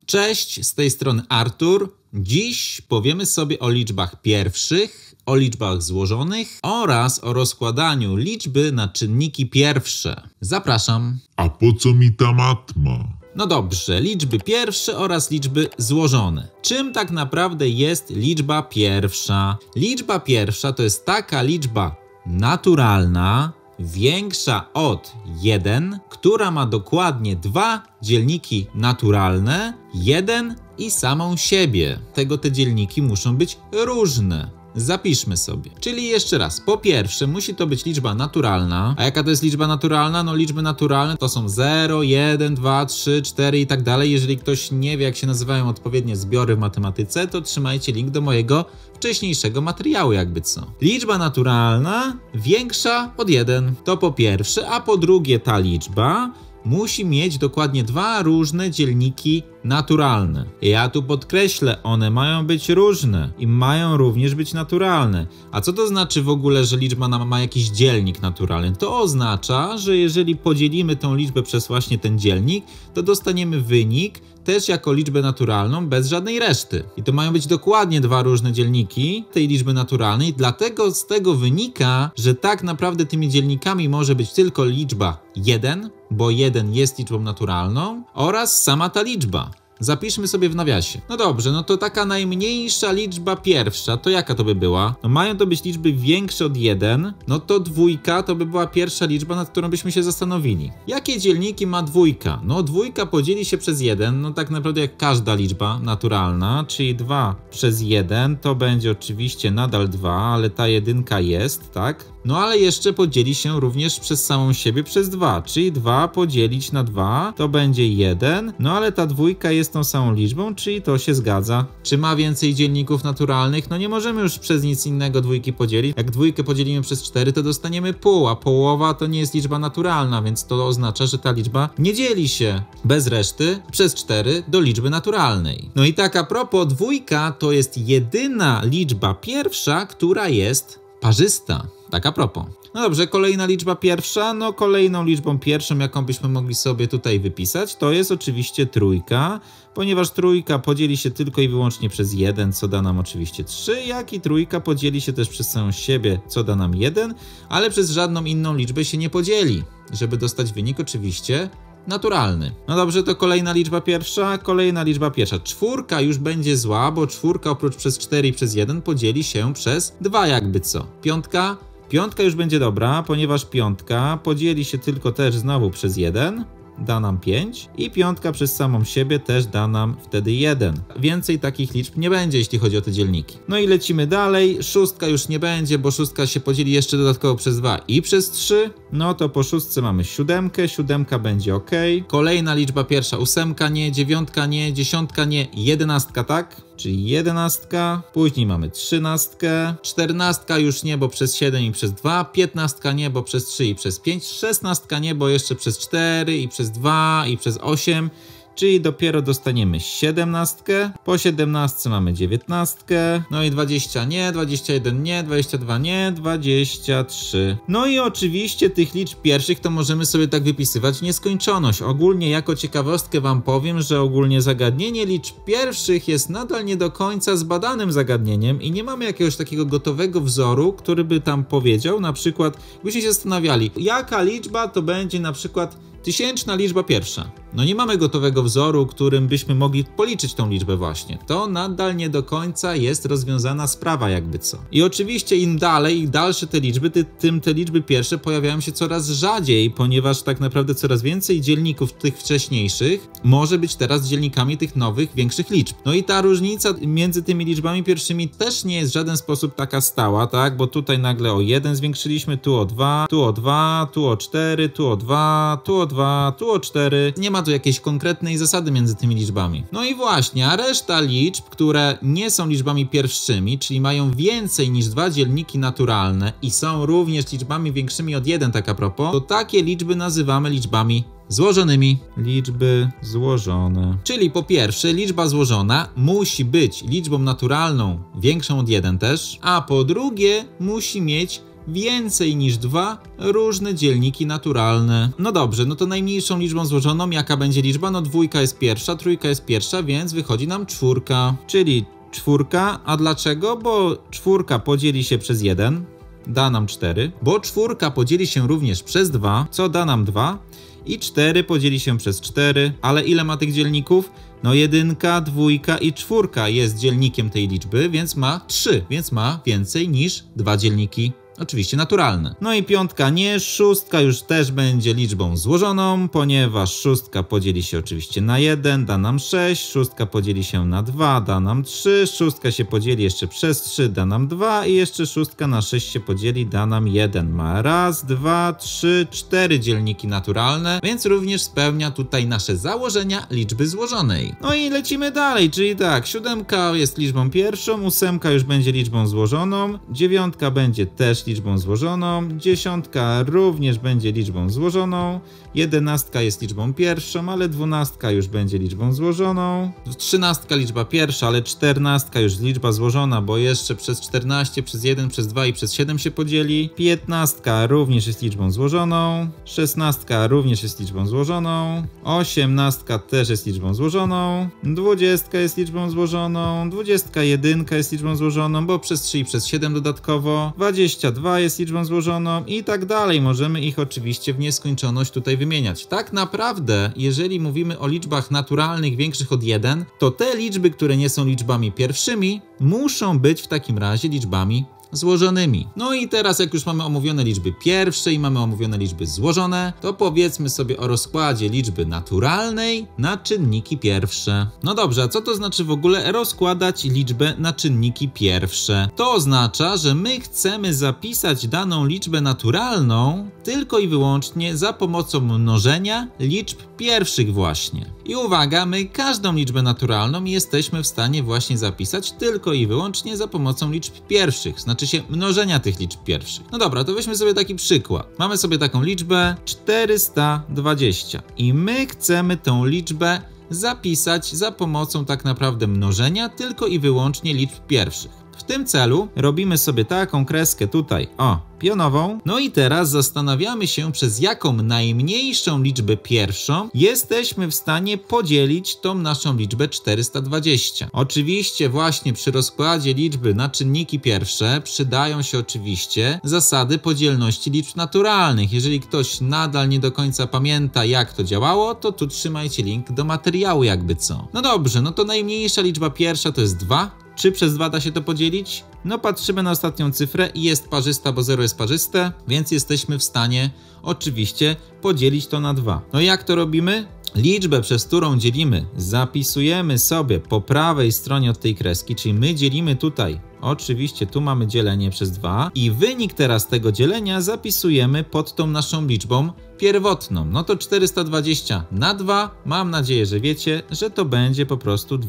Cześć, z tej strony Artur. Dziś powiemy sobie o liczbach pierwszych, o liczbach złożonych oraz o rozkładaniu liczby na czynniki pierwsze. Zapraszam. A po co mi ta matma? No dobrze, liczby pierwsze oraz liczby złożone. Czym tak naprawdę jest liczba pierwsza? Liczba pierwsza to jest taka liczba naturalna, większa od 1, która ma dokładnie dwa dzielniki naturalne, 1 i samą siebie. Te dzielniki muszą być różne. Zapiszmy sobie. Czyli jeszcze raz, po pierwsze musi to być liczba naturalna. A jaka to jest liczba naturalna? No liczby naturalne to są 0, 1, 2, 3, 4 i tak dalej. Jeżeli ktoś nie wie, jak się nazywają odpowiednie zbiory w matematyce, to trzymajcie link do mojego wcześniejszego materiału, jakby co. Liczba naturalna większa od 1. To po pierwsze, a po drugie ta liczba musi mieć dokładnie dwa różne dzielniki naturalne. Ja tu podkreślę, one mają być różne i mają również być naturalne. A co to znaczy w ogóle, że liczba ma jakiś dzielnik naturalny? To oznacza, że jeżeli podzielimy tą liczbę przez właśnie ten dzielnik, to dostaniemy wynik też jako liczbę naturalną bez żadnej reszty. I to mają być dokładnie dwa różne dzielniki tej liczby naturalnej, dlatego z tego wynika, że tak naprawdę tymi dzielnikami może być tylko liczba 1, bo 1 jest liczbą naturalną, oraz sama ta liczba. Zapiszmy sobie w nawiasie. No dobrze, no to taka najmniejsza liczba pierwsza, to jaka to by była? No mają to być liczby większe od 1, no to dwójka to by była pierwsza liczba, nad którą byśmy się zastanowili. Jakie dzielniki ma dwójka? No dwójka podzieli się przez 1, no tak naprawdę jak każda liczba naturalna, czyli 2 przez 1 to będzie oczywiście nadal 2, ale ta jedynka jest, tak? No ale jeszcze podzieli się również przez samą siebie przez 2, czyli 2 podzielić na 2 to będzie 1, no ale ta dwójka jest tą samą liczbą, czyli to się zgadza. Czy ma więcej dzielników naturalnych? No nie możemy już przez nic innego dwójki podzielić. Jak dwójkę podzielimy przez 4, to dostaniemy pół, a połowa to nie jest liczba naturalna, więc to oznacza, że ta liczba nie dzieli się bez reszty przez 4 do liczby naturalnej. No i tak a propos, dwójka to jest jedyna liczba pierwsza, która jest parzysta. Tak a propos. No dobrze, kolejna liczba pierwsza. No kolejną liczbą pierwszą, jaką byśmy mogli sobie tutaj wypisać, to jest oczywiście trójka, ponieważ trójka podzieli się tylko i wyłącznie przez 1, co da nam oczywiście 3, jak i trójka podzieli się też przez samą siebie, co da nam 1, ale przez żadną inną liczbę się nie podzieli, żeby dostać wynik oczywiście naturalny. No dobrze, to kolejna liczba pierwsza. Czwórka już będzie zła, bo czwórka oprócz przez 4 i przez 1 podzieli się przez 2 jakby co. Piątka już będzie dobra, ponieważ piątka podzieli się tylko też znowu przez 1, da nam 5 i piątka przez samą siebie też da nam wtedy 1. Więcej takich liczb nie będzie, jeśli chodzi o te dzielniki. No i lecimy dalej. Szóstka już nie będzie, bo szóstka się podzieli jeszcze dodatkowo przez 2 i przez 3. No to po szóstce mamy siódemkę, siódemka będzie ok. Kolejna liczba pierwsza, ósemka nie, dziewiątka nie, dziesiątka nie, 11 tak? Czyli 11, później mamy 13, 14 już nie, bo przez 7 i przez 2, 15 nie, bo przez 3 i przez 5, 16 nie, bo jeszcze przez 4 i przez 2 i przez 8, czyli dopiero dostaniemy 17, po 17 mamy 19, no i 20 nie, 21 nie, 22 nie, 23. No i oczywiście tych liczb pierwszych to możemy sobie tak wypisywać w nieskończoność. Ogólnie jako ciekawostkę wam powiem, że ogólnie zagadnienie liczb pierwszych jest nadal nie do końca zbadanym zagadnieniem i nie mamy jakiegoś takiego gotowego wzoru, który by tam powiedział, na przykład, byście się zastanawiali, jaka liczba to będzie na przykład tysięczna liczba pierwsza. No nie mamy gotowego wzoru, którym byśmy mogli policzyć tą liczbę właśnie. To nadal nie do końca jest rozwiązana sprawa jakby co. I oczywiście im dalej, im dalsze te liczby, tym te liczby pierwsze pojawiają się coraz rzadziej, ponieważ tak naprawdę coraz więcej dzielników tych wcześniejszych może być teraz dzielnikami tych nowych, większych liczb. No i ta różnica między tymi liczbami pierwszymi też nie jest w żaden sposób taka stała, tak? Bo tutaj nagle o 1 zwiększyliśmy, tu o 2, tu o 2, tu o 4, tu o 2, tu o 2, tu o 4. Nie ma tu jakiejś konkretnej zasady między tymi liczbami. No i właśnie, a reszta liczb, które nie są liczbami pierwszymi, czyli mają więcej niż dwa dzielniki naturalne i są również liczbami większymi od 1, tak a propos, to takie liczby nazywamy liczbami złożonymi. Liczby złożone. Czyli po pierwsze, liczba złożona musi być liczbą naturalną większą od 1 też, a po drugie musi mieć więcej niż 2 różne dzielniki naturalne. No dobrze, no to najmniejszą liczbą złożoną jaka będzie liczba? No 2 jest pierwsza, 3 jest pierwsza, więc wychodzi nam 4. Czyli 4, a dlaczego? Bo 4 podzieli się przez 1, da nam 4, bo 4 podzieli się również przez 2, co da nam 2 i 4 podzieli się przez 4, ale ile ma tych dzielników? No 1, 2 i 4 jest dzielnikiem tej liczby, więc ma 3, więc ma więcej niż 2 dzielniki. Oczywiście naturalne. No i 5 nie, 6 już też będzie liczbą złożoną, ponieważ 6 podzieli się oczywiście na 1, da nam 6, 6 podzieli się na 2, da nam 3, 6 się podzieli jeszcze przez 3, da nam 2 i jeszcze 6 na 6 się podzieli, da nam 1. Ma 1, 2, 3, 4 dzielniki naturalne, więc również spełnia tutaj nasze założenia liczby złożonej. No i lecimy dalej, czyli tak, 7 jest liczbą pierwszą, 8 już będzie liczbą złożoną, 9 będzie też liczbą złożoną, 10 również będzie liczbą złożoną, 11 jest liczbą pierwszą, ale 12 już będzie liczbą złożoną, 13 liczba pierwsza, ale 14 już liczba złożona, bo jeszcze przez 14, przez 1, przez 2 i przez 7 się podzieli, 15 również jest liczbą złożoną, 16 również jest liczbą złożoną, 18 też jest liczbą złożoną, 20 jest liczbą złożoną, 21 jest liczbą złożoną, bo przez 3 i przez 7 dodatkowo, 22 jest liczbą złożoną i tak dalej. Możemy ich oczywiście w nieskończoność tutaj wymieniać. Tak naprawdę, jeżeli mówimy o liczbach naturalnych większych od 1, to te liczby, które nie są liczbami pierwszymi, muszą być w takim razie liczbami złożonymi. No i teraz jak już mamy omówione liczby pierwsze i mamy omówione liczby złożone, to powiedzmy sobie o rozkładzie liczby naturalnej na czynniki pierwsze. No dobrze, a co to znaczy w ogóle rozkładać liczbę na czynniki pierwsze? To oznacza, że my chcemy zapisać daną liczbę naturalną tylko i wyłącznie za pomocą mnożenia liczb pierwszych właśnie. I uwaga, my każdą liczbę naturalną jesteśmy w stanie właśnie zapisać tylko i wyłącznie za pomocą liczb pierwszych, znaczy się mnożenia tych liczb pierwszych. No dobra, to weźmy sobie taki przykład. Mamy sobie taką liczbę 420 i my chcemy tą liczbę zapisać za pomocą tak naprawdę mnożenia tylko i wyłącznie liczb pierwszych. W tym celu robimy sobie taką kreskę tutaj, pionową. No i teraz zastanawiamy się, przez jaką najmniejszą liczbę pierwszą jesteśmy w stanie podzielić tą naszą liczbę 420. Oczywiście właśnie przy rozkładzie liczby na czynniki pierwsze przydają się oczywiście zasady podzielności liczb naturalnych. Jeżeli ktoś nadal nie do końca pamięta, jak to działało, to tu trzymajcie link do materiału jakby co. No dobrze, no to najmniejsza liczba pierwsza to jest 2. Czy przez 2 da się to podzielić? No patrzymy na ostatnią cyfrę i jest parzysta, bo 0 jest parzyste, więc jesteśmy w stanie oczywiście podzielić to na 2. No i jak to robimy? Liczbę, przez którą dzielimy, zapisujemy sobie po prawej stronie od tej kreski, czyli my dzielimy tutaj, oczywiście tu mamy dzielenie przez 2 i wynik teraz tego dzielenia zapisujemy pod tą naszą liczbą pierwotną. No to 420 na 2, mam nadzieję, że wiecie, że to będzie po prostu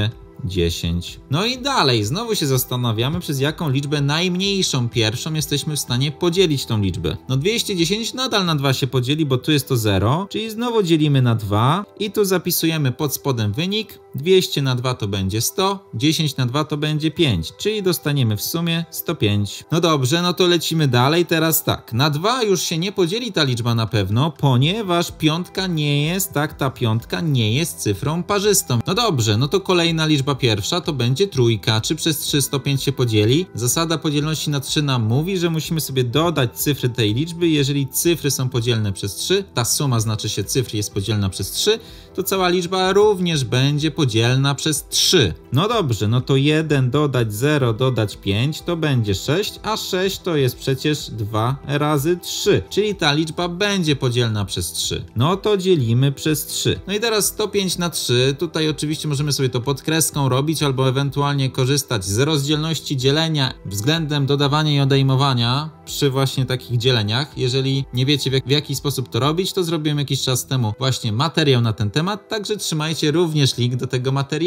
210. No i dalej, znowu się zastanawiamy, przez jaką liczbę najmniejszą pierwszą jesteśmy w stanie podzielić tą liczbę. No 210 nadal na 2 się podzieli, bo tu jest to 0, czyli znowu dzielimy na 2 i tu zapisujemy pod spodem wynik. 200 na 2 to będzie 100, 10 na 2 to będzie 5, czyli dostaniemy w sumie 105. No dobrze, no to lecimy dalej. Teraz tak, na 2 już się nie podzieli ta liczba na pewno, ponieważ piątka nie jest, ta piątka nie jest cyfrą parzystą. No dobrze, no to kolejna liczba pierwsza to będzie 3. Czy przez 3 105 się podzieli? Zasada podzielności na 3 nam mówi, że musimy sobie dodać cyfry tej liczby. Jeżeli cyfry są podzielne przez 3, ta suma znaczy się cyfr jest podzielna przez 3, to cała liczba również będzie podzielna przez 3. No dobrze, no to 1 dodać 0 dodać 5 to będzie 6, a 6 to jest przecież 2 razy 3, czyli ta liczba będzie podzielna przez 3. No to dzielimy przez 3. No i teraz 105 na 3, tutaj oczywiście możemy sobie to pod kreską robić, albo ewentualnie korzystać z rozdzielności dzielenia względem dodawania i odejmowania przy właśnie takich dzieleniach. Jeżeli nie wiecie w jaki sposób to robić, to zrobiłem jakiś czas temu właśnie materiał na ten temat, także trzymajcie również link do tego materiału.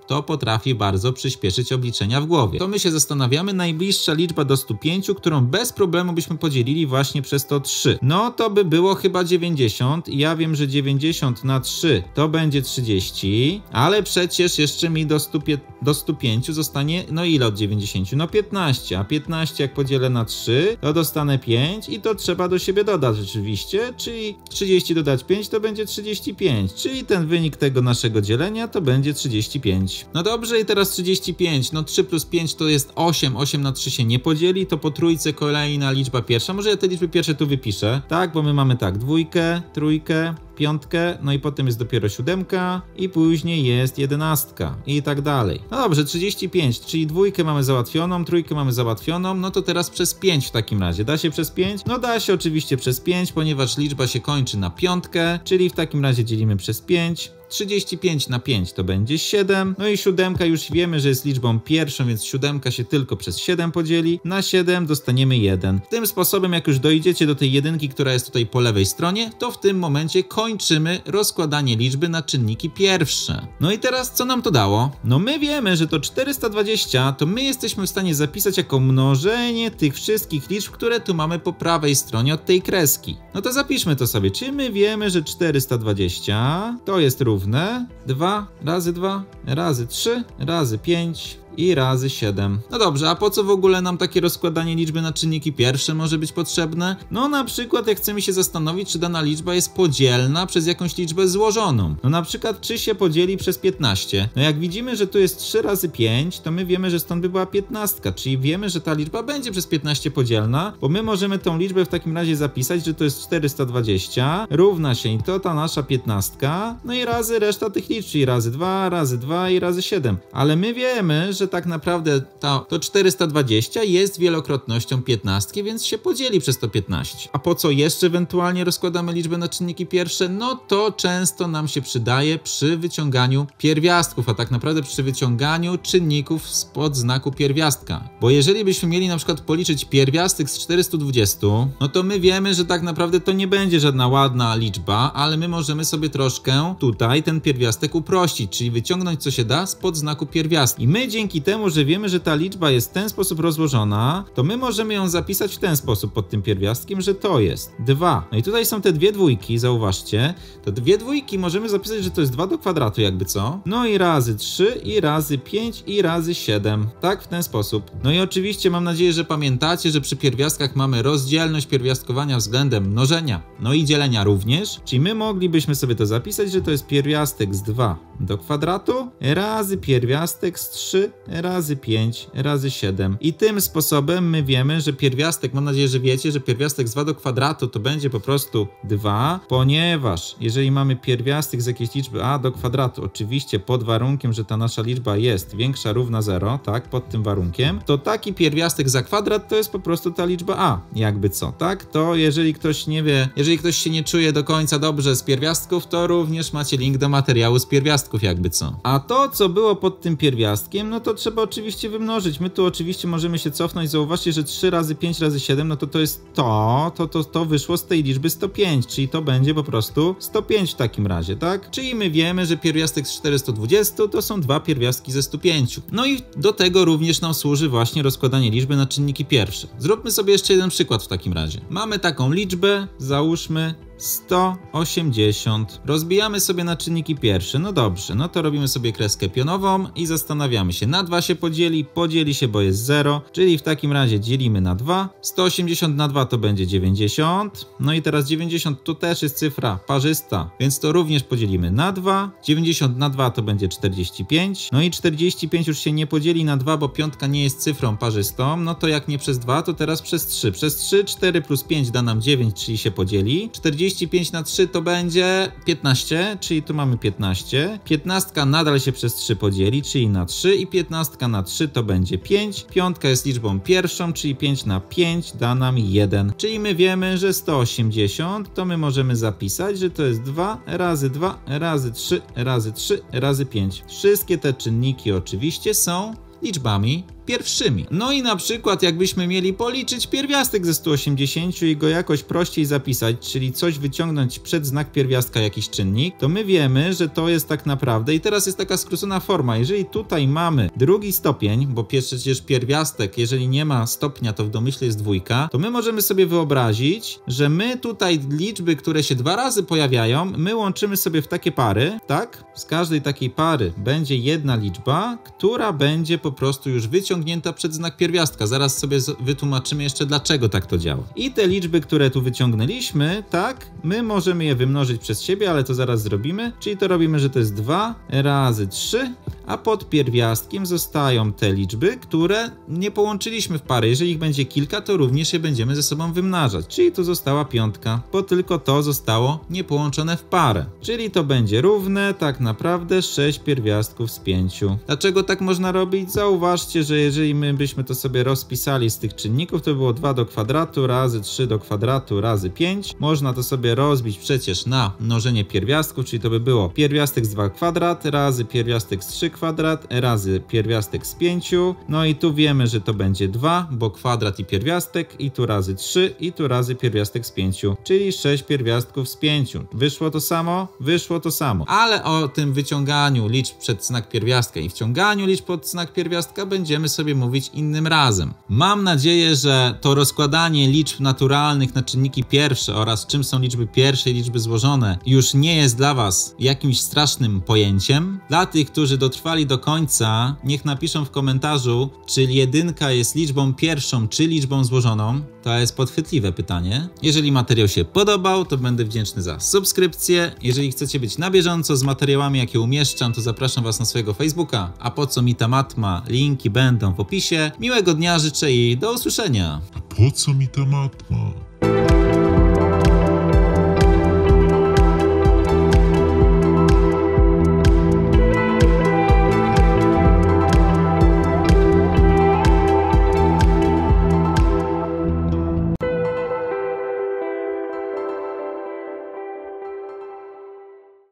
to potrafi bardzo przyspieszyć obliczenia w głowie. To my się zastanawiamy, najbliższa liczba do 105, którą bez problemu byśmy podzielili właśnie przez to 3. No to by było chyba 90 i ja wiem, że 90 na 3 to będzie 30, ale przecież jeszcze mi do 105 zostanie, no ile od 90? No 15, a 15 jak podzielę na 3, to dostanę 5 i to trzeba do siebie dodać rzeczywiście, czyli 30 dodać 5 to będzie 35, czyli ten wynik tego naszego dzielenia to będzie 35. No dobrze, i teraz 35, no 3 plus 5 to jest 8, 8 na 3 się nie podzieli, to po trójce kolejna liczba pierwsza, może ja te liczby pierwsze tu wypiszę, tak, bo my mamy tak, dwójkę, trójkę, piątkę, no i potem jest dopiero 7 i później jest 11 i tak dalej. No dobrze, 35, czyli dwójkę mamy załatwioną, trójkę mamy załatwioną, no to teraz przez 5 w takim razie. Da się przez 5? No da się oczywiście przez 5, ponieważ liczba się kończy na piątkę, czyli w takim razie dzielimy przez 5. 35 na 5 to będzie 7, no i 7 już wiemy, że jest liczbą pierwszą, więc 7 się tylko przez 7 podzieli, na 7 dostaniemy 1. Tym sposobem, jak już dojdziecie do tej jedynki, która jest tutaj po lewej stronie, to w tym momencie kończymy rozkładanie liczby na czynniki pierwsze. No i teraz co nam to dało? No my wiemy, że to 420 to my jesteśmy w stanie zapisać jako mnożenie tych wszystkich liczb, które tu mamy po prawej stronie od tej kreski. No to zapiszmy to sobie, czy my wiemy, że 420 to jest równe 2 razy 2 razy 3 razy 5 i razy 7. No dobrze, a po co w ogóle nam takie rozkładanie liczby na czynniki pierwsze może być potrzebne? No na przykład jak chcemy się zastanowić, czy dana liczba jest podzielna przez jakąś liczbę złożoną. No na przykład czy się podzieli przez 15. No jak widzimy, że tu jest 3 razy 5, to my wiemy, że stąd by była 15, czyli wiemy, że ta liczba będzie przez 15 podzielna, bo my możemy tą liczbę w takim razie zapisać, że to jest 420, równa się i to ta nasza 15, no i razy reszta tych liczb, czyli razy 2 i razy 7. Ale my wiemy, że tak naprawdę to 420 jest wielokrotnością 15, więc się podzieli przez to 15. A po co jeszcze ewentualnie rozkładamy liczbę na czynniki pierwsze? No to często nam się przydaje przy wyciąganiu pierwiastków, a tak naprawdę przy wyciąganiu czynników spod znaku pierwiastka. Bo jeżeli byśmy mieli na przykład policzyć pierwiastek z 420, no to my wiemy, że tak naprawdę to nie będzie żadna ładna liczba, ale my możemy sobie troszkę tutaj ten pierwiastek uprościć, czyli wyciągnąć co się da spod znaku pierwiastka. I my dzięki temu, że wiemy, że ta liczba jest w ten sposób rozłożona, to my możemy ją zapisać w ten sposób pod tym pierwiastkiem, że to jest 2. No i tutaj są te dwie dwójki, zauważcie. To dwie dwójki możemy zapisać, że to jest 2 do kwadratu jakby co. No i razy 3 i razy 5 i razy 7. Tak, w ten sposób. No i oczywiście mam nadzieję, że pamiętacie, że przy pierwiastkach mamy rozdzielność pierwiastkowania względem mnożenia, no i dzielenia również. Czyli my moglibyśmy sobie to zapisać, że to jest pierwiastek z 2 do kwadratu razy pierwiastek z 3 razy 5 razy 7. I tym sposobem my wiemy, że pierwiastek, mam nadzieję, że wiecie, że pierwiastek z 2 do kwadratu to będzie po prostu 2, ponieważ jeżeli mamy pierwiastek z jakiejś liczby a do kwadratu, oczywiście pod warunkiem, że ta nasza liczba jest większa równa 0, tak, pod tym warunkiem, to taki pierwiastek za kwadrat to jest po prostu ta liczba a, jakby co, tak? To jeżeli ktoś nie wie, jeżeli ktoś się nie czuje do końca dobrze z pierwiastków, to również macie link do materiału z pierwiastków, jakby co. A to, co było pod tym pierwiastkiem, no to trzeba oczywiście wymnożyć. My tu oczywiście możemy się cofnąć. Zauważcie, że 3 razy 5 razy 7, no to jest to wyszło z tej liczby 105, czyli to będzie po prostu 105 w takim razie, tak? Czyli my wiemy, że pierwiastek z 420 to są dwa pierwiastki ze 105. No i do tego również nam służy właśnie rozkładanie liczby na czynniki pierwsze. Zróbmy sobie jeszcze jeden przykład w takim razie. Mamy taką liczbę, załóżmy 180. Rozbijamy sobie na czynniki pierwsze. No dobrze, no to robimy sobie kreskę pionową i zastanawiamy się. Na 2 się podzieli się, bo jest 0, czyli w takim razie dzielimy na 2. 180 na 2 to będzie 90. No i teraz 90 to też jest cyfra parzysta, więc to również podzielimy na 2. 90 na 2 to będzie 45. No i 45 już się nie podzieli na 2, bo piątka nie jest cyfrą parzystą. No to jak nie przez 2, to teraz przez 3. Przez 3, 4 plus 5 da nam 9, czyli się podzieli. 45 na 3 to będzie 15, czyli tu mamy 15. 15 nadal się przez 3 podzieli, czyli na 3 i 15 na 3 to będzie 5. Piątka jest liczbą pierwszą, czyli 5 na 5 da nam 1. Czyli my wiemy, że 180 to my możemy zapisać, że to jest 2 razy 2 razy 3 razy 3 razy 5. Wszystkie te czynniki oczywiście są liczbami pierwszymi. No i na przykład jakbyśmy mieli policzyć pierwiastek ze 180 i go jakoś prościej zapisać, czyli coś wyciągnąć przed znak pierwiastka jakiś czynnik, to my wiemy, że to jest tak naprawdę, i teraz jest taka skrócona forma, jeżeli tutaj mamy drugi stopień, bo przecież pierwiastek, jeżeli nie ma stopnia, to w domyśle jest dwójka, to my możemy sobie wyobrazić, że my tutaj liczby, które się 2 razy pojawiają, my łączymy sobie w takie pary, tak? Z każdej takiej pary będzie jedna liczba, która będzie po prostu już wyciągnięta przed znak pierwiastka. Zaraz sobie wytłumaczymy jeszcze, dlaczego tak to działa. I te liczby, które tu wyciągnęliśmy, tak, my możemy je wymnożyć przez siebie, ale to zaraz zrobimy. Czyli to robimy, że to jest 2 razy 3, a pod pierwiastkiem zostają te liczby, które nie połączyliśmy w pary. Jeżeli ich będzie kilka, to również je będziemy ze sobą wymnażać. Czyli tu została 5, bo tylko to zostało niepołączone w parę. Czyli to będzie równe tak naprawdę 6 pierwiastków z 5. Dlaczego tak można robić? Zauważcie, że jeżeli my byśmy to sobie rozpisali z tych czynników, to było 2 do kwadratu razy 3 do kwadratu razy 5. Można to sobie rozbić przecież na mnożenie pierwiastków, czyli to by było pierwiastek z 2 kwadrat razy pierwiastek z 3 kwadrat razy pierwiastek z 5. No i tu wiemy, że to będzie 2, bo kwadrat i pierwiastek, i tu razy 3, i tu razy pierwiastek z 5, czyli 6 pierwiastków z 5. Wyszło to samo? Wyszło to samo. Ale o tym wyciąganiu liczb przed znak pierwiastka i wciąganiu liczb pod znak pierwiastka będziemy sobie mówić innym razem. Mam nadzieję, że to rozkładanie liczb naturalnych na czynniki pierwsze oraz czym są liczby pierwsze i liczby złożone już nie jest dla Was jakimś strasznym pojęciem. Dla tych, którzy dotrwali do końca, niech napiszą w komentarzu, czy 1 jest liczbą pierwszą, czy liczbą złożoną. To jest podchwytliwe pytanie. Jeżeli materiał się podobał, to będę wdzięczny za subskrypcję. Jeżeli chcecie być na bieżąco z materiałami, jakie umieszczam, to zapraszam Was na swojego Facebooka. A po co mi ta matma? Linki będą w opisie. Miłego dnia życzę i do usłyszenia. A po co mi ta matma?